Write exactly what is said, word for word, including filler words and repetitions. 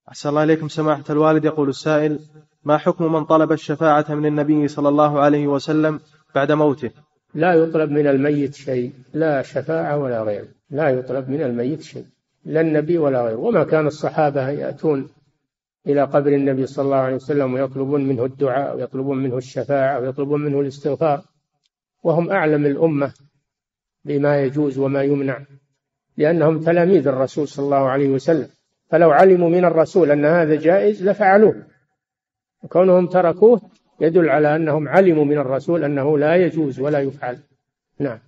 أحسن الله إليكم سماحة الوالد. يقول السائل: ما حكم من طلب الشفاعة من النبي صلى الله عليه وسلم بعد موته؟ لا يطلب من الميت شيء، لا شفاعة ولا غير، لا يطلب من الميت شيء، لا النبي ولا غيره. وما كان الصحابة يأتون إلى قبر النبي صلى الله عليه وسلم ويطلبون منه الدعاء ويطلبون منه الشفاعة ويطلبون منه الاستغفار، وهم أعلم الأمة بما يجوز وما يمنع، لأنهم تلاميذ الرسول صلى الله عليه وسلم، فلو علموا من الرسول أن هذا جائز لفعلوه، وكونهم تركوه يدل على أنهم علموا من الرسول أنه لا يجوز ولا يفعل. نعم.